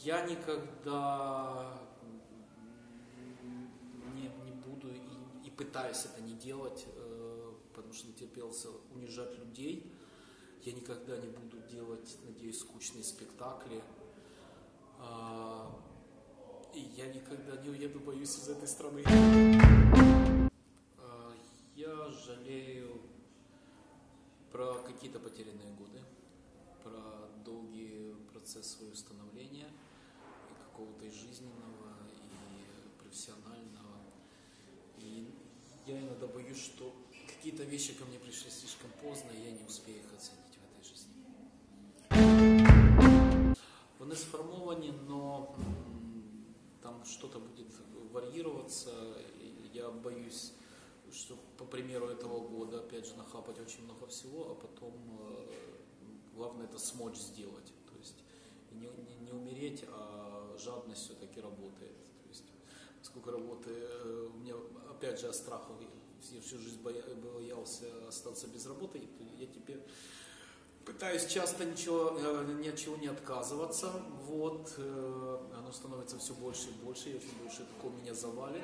Я никогда не буду и пытаюсь это не делать, потому что натерпелся унижать людей. Я никогда не буду делать, надеюсь, скучные спектакли. И я никогда не уеду, боюсь, из этой страны. Я жалею про какие-то потерянные годы, про долгий процесс своего становления, и какого-то и жизненного, и профессионального. И я иногда боюсь, что какие-то вещи ко мне пришли слишком поздно, и я не успею их оценить в этой жизни. Вони сформовані, но там что-то будет варьироваться. Я боюсь, что по примеру этого года, опять же, нахапать очень много всего, а потом главное это смочь сделать. То есть не умереть, а жадность все-таки работает. То есть, сколько работы, у меня опять же о страхах, я всю жизнь боялся остаться без работы, я теперь пытаюсь часто ни от чего не отказываться, вот, оно становится все больше и больше, я очень боюсь, что такое меня завалит.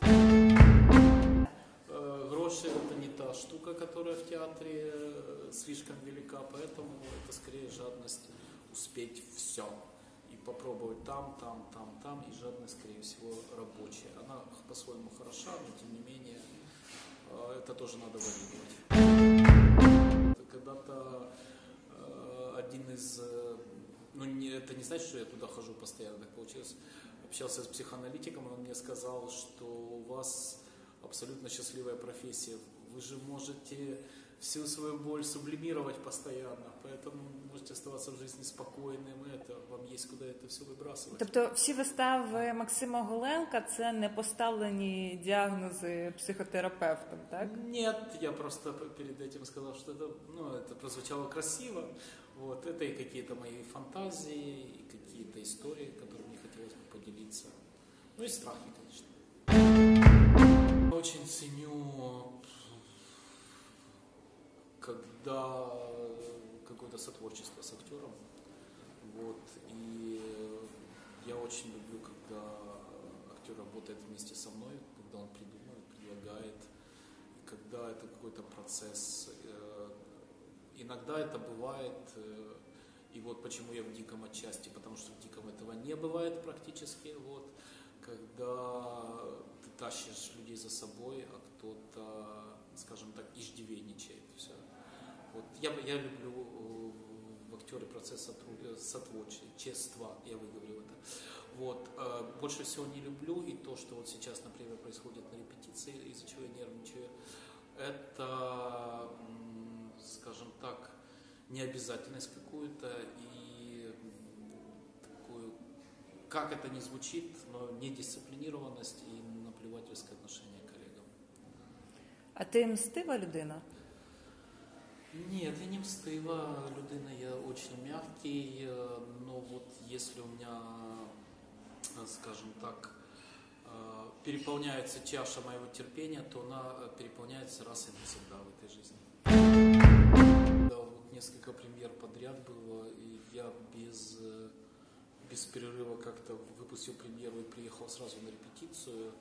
Гроши это не та штука, которая в театре слишком велика, поэтому это скорее жадность успеть все. И попробовать там, и жадность, скорее всего, рабочая. Она по-своему хороша, но тем не менее, это тоже надо варьировать. Когда-то один из, это не значит, что я туда хожу постоянно, так получилось, общался с психоаналитиком, и он мне сказал, что у вас абсолютно счастливая профессия, вы же можете всю свою боль сублимировать постоянно, поэтому можете оставаться в жизни спокойным, вам есть куда это все выбрасывать. Тобто всі вистави Максима Голенка – це не поставлені діагнози психотерапевтом, так? Нет, я просто перед этим сказал, что это прозвучало красиво. Вот, это и какие-то мои фантазии, и какие-то истории, которыми мне хотелось бы поделиться. Ну и страхи, конечно. Очень ценю, когда какое-то сотворчество с актером. Вот, и я очень люблю, когда актер работает вместе со мной, когда он придумывает, предлагает, и когда это какой-то процесс. Иногда это бывает, и вот почему я в «Диком» отчасти, потому что в «Диком» этого не бывает практически, вот, когда ты тащишь людей за собой, а кто-то, скажем так, иждивенничает. Все. Вот. Я люблю в актере процесс сотворчества, я выговорил это. Вот. Больше всего не люблю, и то, что вот сейчас, например, происходит на репетиции, из-за чего я нервничаю, это, скажем так, необязательность какую-то и такую, как это ни звучит, но недисциплинированность и наплевательское отношение к коллегам. А ти мстива людина? Нет, я не мстива людина, я очень мягкий, но вот если у меня, скажем так, переполняется чаша моего терпения, то она переполняется раз и навсегда в этой жизни. Да, вот несколько премьер подряд было, и я без перерыва как-то выпустил премьеру и приехал сразу на репетицию.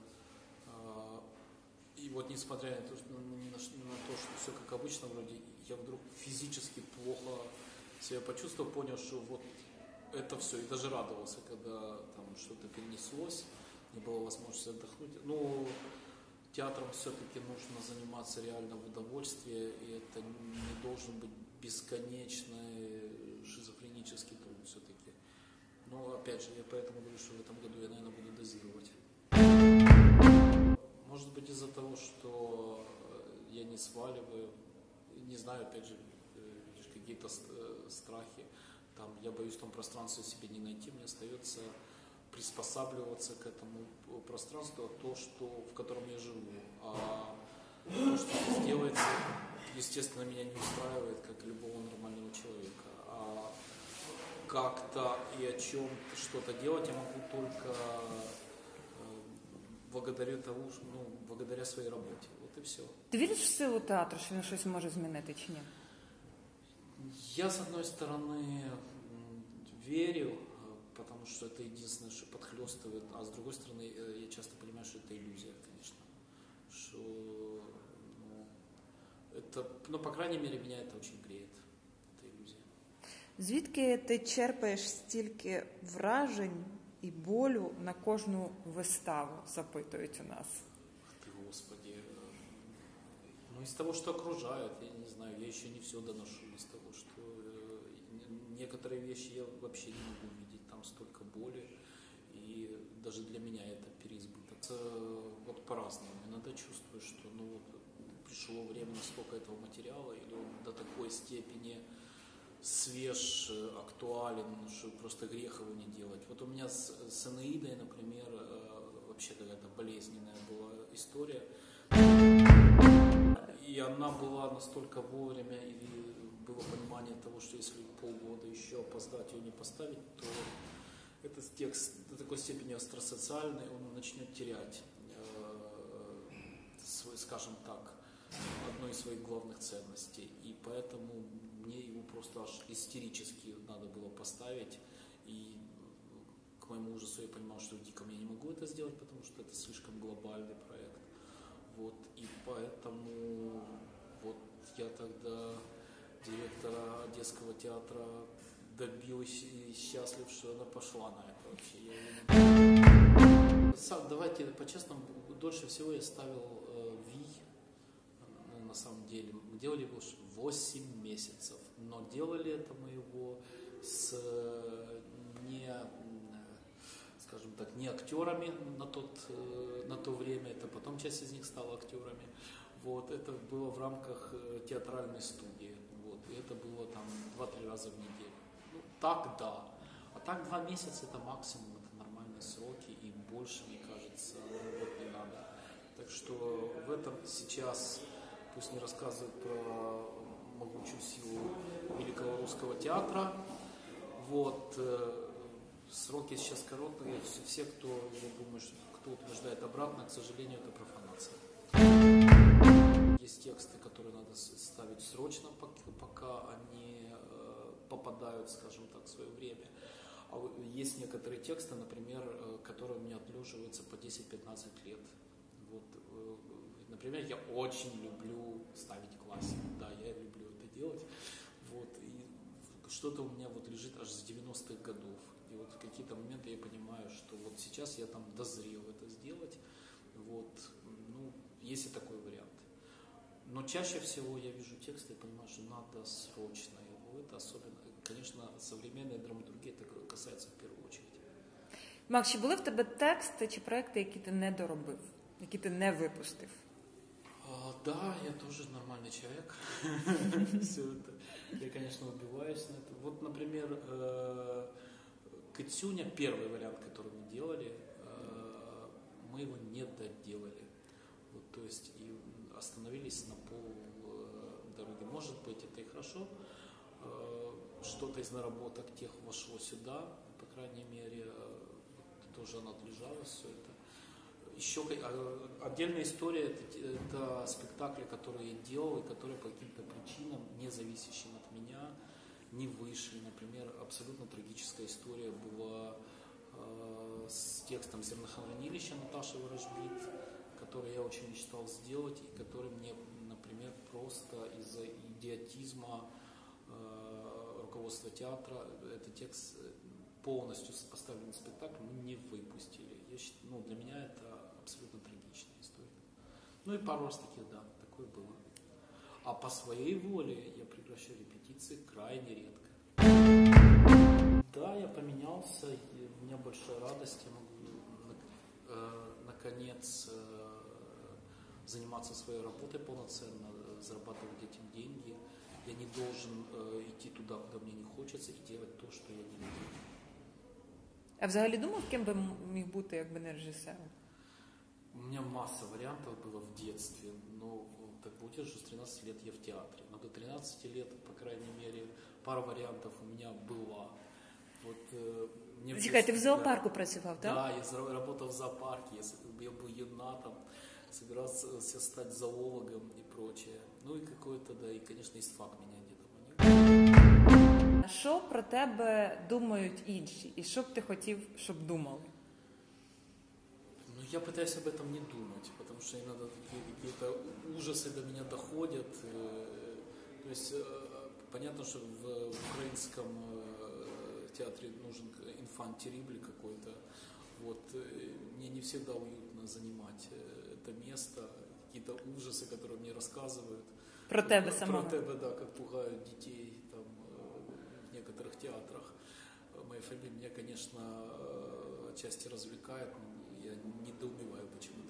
И вот несмотря на то, что все как обычно, вроде я вдруг физически плохо себя почувствовал, понял, что вот это все, и даже радовался, когда там что-то перенеслось, не было возможности отдохнуть. Ну, театром все-таки нужно заниматься реально в удовольствие, и это не должен быть бесконечный шизофренический труд все-таки. Но опять же, я поэтому говорю, что в этом году я, наверное, буду дозировать. Может быть, из-за того, что я не сваливаю, не знаю, опять же, какие-то страхи, там, я боюсь в том пространстве себе не найти, мне остается приспосабливаться к этому пространству, в котором я живу. А то, что делается, естественно, меня не устраивает, как любого нормального человека. А как-то и о чем что-то делать я могу только благодаря своей работе. Вот и все. Ти віриш в силу театру, що він щось може змінити чи ні? Я, с одной стороны, верю, потому потому что это единственное, что подхлестывает, а с другой стороны, я часто понимаю, что это иллюзия, конечно, что, ну, это, ну, по крайней мере, меня это очень греет, это иллюзия. Звідки ти черпаєш стільки вражень і болю на кожну виставу, запитують у нас? Ты, Господи, ну, из того, что окружает, я не знаю, я еще не все доношу, из того, что некоторые вещи я вообще не могу видеть, там столько боли, и даже для меня это переизбыток. Вот по-разному, иногда чувствую, что, ну, вот, пришло время настолько этого материала, или он до такой степени свеж, актуален, что просто грех его не делать. Вот у меня с Энеидой, например, вообще какая-то болезненная была история. И она была настолько вовремя, и было понимание того, что если полгода еще опоздать ее не поставить, то этот текст до такой степени остросоциальный, он начнет терять, скажем так, одной из своих главных ценностей. И поэтому мне его просто аж истерически надо было поставить. И к моему ужасу я понимал, что в Диком я не могу это сделать, потому что это слишком глобальный проект. Вот, и поэтому вот я тогда директора Одесского театра добился и счастлив, что она пошла на это вообще. Давайте по-честному, дольше всего я ставил Вий, на самом деле. Мы делали его 8 месяцев, но делали это мы его с не, скажем так, не актерами на то время, это потом часть из них стала актерами. Вот, это было в рамках театральной студии. Вот, и это было там 2-3 раза в неделю. Ну, так да. А так 2 месяца это максимум, это нормальные сроки, и больше, мне кажется, вот не надо. Так что в этом сейчас, пусть не рассказывают про могучую силу великого русского театра. Вот, сроки сейчас короткие. Все, кто, я думаю, кто утверждает обратно, к сожалению, это профанация. Есть тексты, которые надо ставить срочно, пока они попадают, скажем так, в свое время. А есть некоторые тексты, например, которые у меня отлеживаются по 10-15 лет. Вот, например, я очень люблю ставить классику, да, я люблю это делать. Вот, и что-то у меня вот лежит аж с 90-х годов. И вот в какие-то моменты я понимаю, что вот сейчас я там дозрел это сделать. Вот, ну, есть и такой вариант. Но чаще всего я вижу тексты и понимаю, что надо срочно его. Это особенно, конечно, современная драматургия, это касается в первую очередь. Макс, чи були в тебе тексти чи проекти, які ти не доробив, які ти не випустив? Да, я тоже нормальный человек. Все это. Я, конечно, убиваюсь на это. Вот, например, Кыцюня, первый вариант, который мы делали, мы его не доделали. Вот, то есть и остановились на полдороги. Может быть, это и хорошо. Что-то из наработок тех вошло сюда, по крайней мере, тоже оно отлежалось все это. Еще отдельная история это спектакли, которые я делал и которые по каким-то причинам, не зависящим от меня, не вышли. Например, абсолютно трагическая история была с текстом «Зернохранилища» Наташи Ворожбит, который я очень мечтал сделать и который мне, например, просто из-за идиотизма руководства театра, этот текст полностью поставленный спектакль мы не выпустили. Ну, для меня это абсолютно трагичная история. Ну и пару раз таких, да, такое было. А по своей воле я прекращаю репетиции крайне редко. Да, я поменялся, и у меня большая радость, я могу наконец заниматься своей работой полноценно, зарабатывать этим деньги. Я не должен идти туда, куда мне не хочется, и делать то, что я не люблю. А взагалі думав, ким би міг бути, якби не режисером? У меня масса вариантов было в детстве, но так будешь, с 13 лет я в театре. Но до 13 лет, по крайней мере, пара вариантов у меня была. Вот, Чекай, ти в зоопарку працював, так? Да, я работал в зоопарке, я был юнатом, собирался стать зоологом и прочее. Ну и какой-то, да, и, конечно, истфак меня где-то манил. Що про тебе думають інші? І що б ти хотів, щоб думали? Ну, я пытаюсь об этом не думать, потому что иногда такие какие-то ужасы до меня доходят. То есть понятно, что в украинском театре нужен инфант террибль какой-то. Вот. Мне не всегда уютно занимать это место, какие-то ужасы, которые мне рассказывают. Про тебе самого? Про тебе, да, как пугают детей там, в некоторых театрах. Моя фамилия меня, конечно, отчасти развлекает, но я недоумеваю, почему